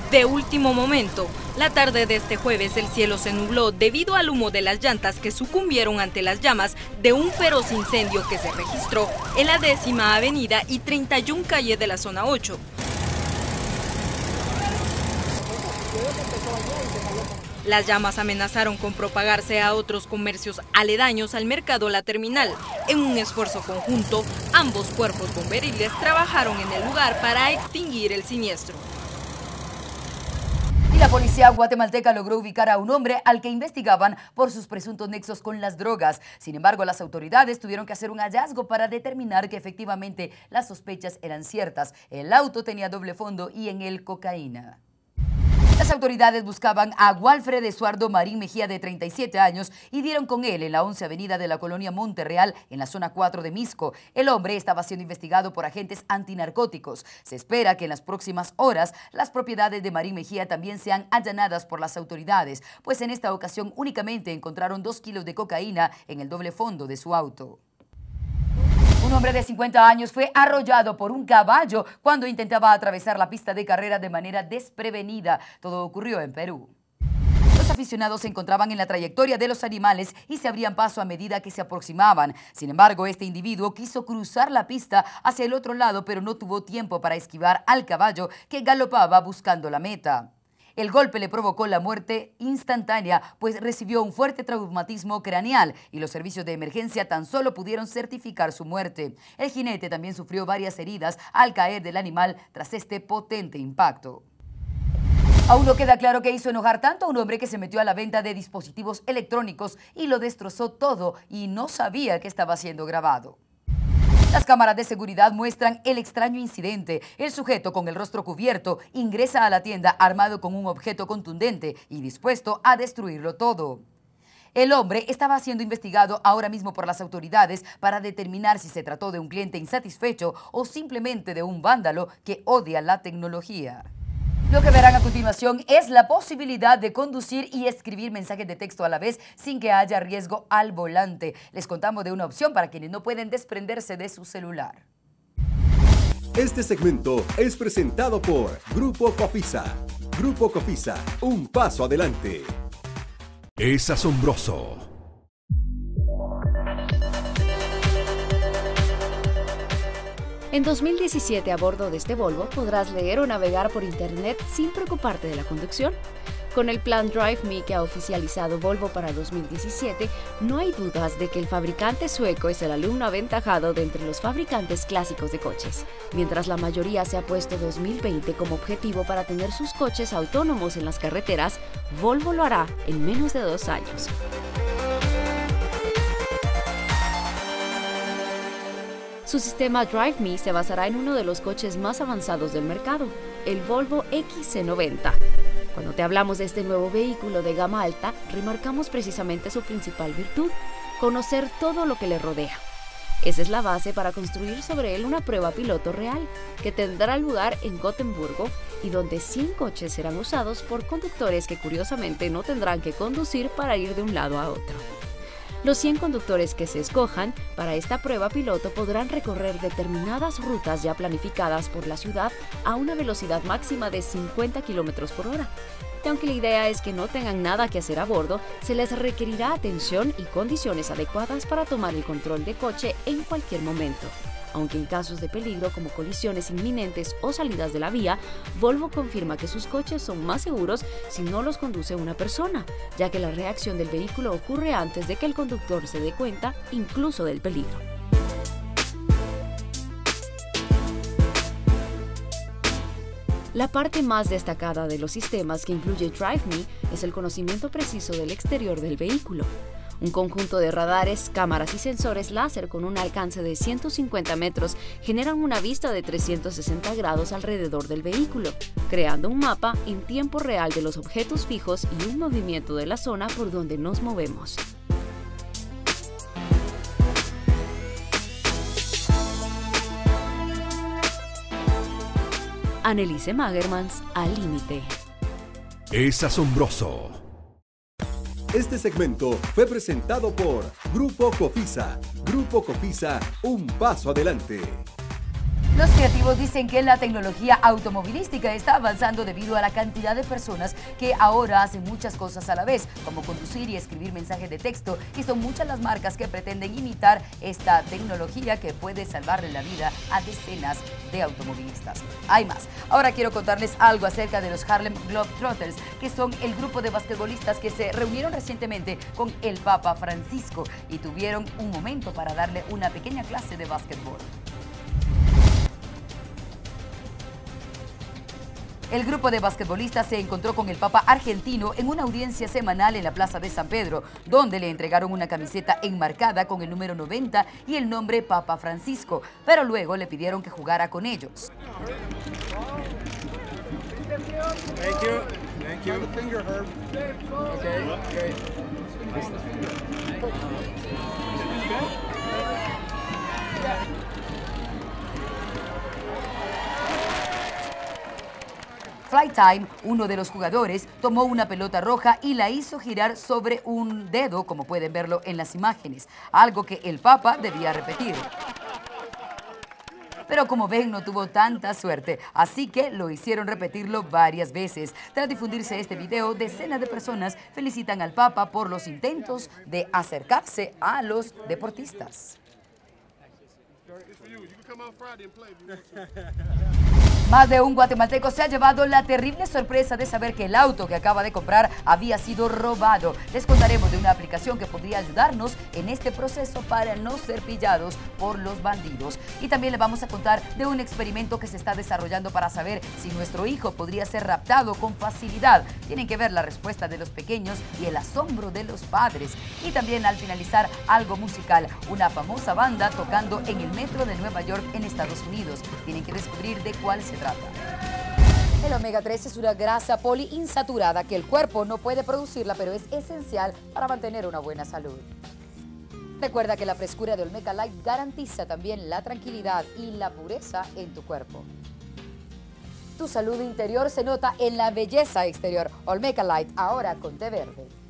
De último momento, la tarde de este jueves el cielo se nubló debido al humo de las llantas que sucumbieron ante las llamas de un feroz incendio que se registró en la 10ª Avenida y 31 calle de la zona 8. Las llamas amenazaron con propagarse a otros comercios aledaños al mercado La Terminal. En un esfuerzo conjunto, ambos cuerpos bomberiles trabajaron en el lugar para extinguir el siniestro. Y la policía guatemalteca logró ubicar a un hombre al que investigaban por sus presuntos nexos con las drogas. Sin embargo, las autoridades tuvieron que hacer un hallazgo para determinar que efectivamente las sospechas eran ciertas. El auto tenía doble fondo y en él cocaína. Las autoridades buscaban a Walfred Estuardo Marín Mejía, de 37 años, y dieron con él en la 11 Avenida de la colonia Monterreal, en la zona 4 de Misco. El hombre estaba siendo investigado por agentes antinarcóticos. Se espera que en las próximas horas las propiedades de Marín Mejía también sean allanadas por las autoridades, pues en esta ocasión únicamente encontraron 2 kilos de cocaína en el doble fondo de su auto. Un hombre de 50 años fue arrollado por un caballo cuando intentaba atravesar la pista de carrera de manera desprevenida. Todo ocurrió en Perú. Los aficionados se encontraban en la trayectoria de los animales y se abrían paso a medida que se aproximaban. Sin embargo, este individuo quiso cruzar la pista hacia el otro lado, pero no tuvo tiempo para esquivar al caballo que galopaba buscando la meta. El golpe le provocó la muerte instantánea, pues recibió un fuerte traumatismo craneal y los servicios de emergencia tan solo pudieron certificar su muerte. El jinete también sufrió varias heridas al caer del animal tras este potente impacto. Aún no queda claro qué hizo enojar tanto a un hombre que se metió a la venta de dispositivos electrónicos y lo destrozó todo y no sabía que estaba siendo grabado. Las cámaras de seguridad muestran el extraño incidente. El sujeto, con el rostro cubierto, ingresa a la tienda armado con un objeto contundente y dispuesto a destruirlo todo. El hombre estaba siendo investigado ahora mismo por las autoridades para determinar si se trató de un cliente insatisfecho o simplemente de un vándalo que odia la tecnología. Lo que verán a continuación es la posibilidad de conducir y escribir mensajes de texto a la vez sin que haya riesgo al volante. Les contamos de una opción para quienes no pueden desprenderse de su celular. Este segmento es presentado por Grupo Cofisa. Grupo Cofisa, un paso adelante. Es asombroso. En 2017, a bordo de este Volvo, podrás leer o navegar por internet sin preocuparte de la conducción. Con el plan Drive Me que ha oficializado Volvo para 2017, no hay dudas de que el fabricante sueco es el alumno aventajado de entre los fabricantes clásicos de coches. Mientras la mayoría se ha puesto 2020 como objetivo para tener sus coches autónomos en las carreteras, Volvo lo hará en menos de 2 años. Su sistema Drive Me se basará en uno de los coches más avanzados del mercado, el Volvo XC90. Cuando te hablamos de este nuevo vehículo de gama alta, remarcamos precisamente su principal virtud: conocer todo lo que le rodea. Esa es la base para construir sobre él una prueba piloto real, que tendrá lugar en Gotemburgo y donde 100 coches serán usados por conductores que curiosamente no tendrán que conducir para ir de un lado a otro. Los 100 conductores que se escojan para esta prueba piloto podrán recorrer determinadas rutas ya planificadas por la ciudad a una velocidad máxima de 50 km por hora. Y aunque la idea es que no tengan nada que hacer a bordo, se les requerirá atención y condiciones adecuadas para tomar el control de coche en cualquier momento. Aunque en casos de peligro como colisiones inminentes o salidas de la vía, Volvo confirma que sus coches son más seguros si no los conduce una persona, ya que la reacción del vehículo ocurre antes de que el conductor se dé cuenta, incluso del peligro. La parte más destacada de los sistemas que incluye Drive Me es el conocimiento preciso del exterior del vehículo. Un conjunto de radares, cámaras y sensores láser con un alcance de 150 metros generan una vista de 360 grados alrededor del vehículo, creando un mapa en tiempo real de los objetos fijos y un movimiento de la zona por donde nos movemos. Annelise Magermans, Al Límite. Es asombroso. Este segmento fue presentado por Grupo Cofisa. Grupo Cofisa, un paso adelante. Los creativos dicen que la tecnología automovilística está avanzando debido a la cantidad de personas que ahora hacen muchas cosas a la vez, como conducir y escribir mensajes de texto, y son muchas las marcas que pretenden imitar esta tecnología que puede salvarle la vida a decenas de automovilistas. Hay más. Ahora quiero contarles algo acerca de los Harlem Globetrotters, que son el grupo de basquetbolistas que se reunieron recientemente con el Papa Francisco y tuvieron un momento para darle una pequeña clase de basquetbol. El grupo de basquetbolistas se encontró con el Papa argentino en una audiencia semanal en la Plaza de San Pedro, donde le entregaron una camiseta enmarcada con el número 90 y el nombre Papa Francisco, pero luego le pidieron que jugara con ellos. Thank you. Thank you. The finger, Herb. Okay. Okay. Flytime, uno de los jugadores, tomó una pelota roja y la hizo girar sobre un dedo, como pueden verlo en las imágenes, algo que el Papa debía repetir. Pero como ven, no tuvo tanta suerte, así que lo hicieron repetirlo varias veces. Tras difundirse este video, decenas de personas felicitan al Papa por los intentos de acercarse a los deportistas. Más de un guatemalteco se ha llevado la terrible sorpresa de saber que el auto que acaba de comprar había sido robado. Les contaremos de una aplicación que podría ayudarnos en este proceso para no ser pillados por los bandidos. Y también les vamos a contar de un experimento que se está desarrollando para saber si nuestro hijo podría ser raptado con facilidad. Tienen que ver la respuesta de los pequeños y el asombro de los padres. Y también al finalizar, algo musical, una famosa banda tocando en el metro de Nueva York en Estados Unidos. Tienen que descubrir de cuál se trata. El omega 3 es una grasa poliinsaturada que el cuerpo no puede producirla, pero es esencial para mantener una buena salud. Recuerda que la frescura de Olmeca Light garantiza también la tranquilidad y la pureza en tu cuerpo. Tu salud interior se nota en la belleza exterior. Olmeca Light, ahora con té verde.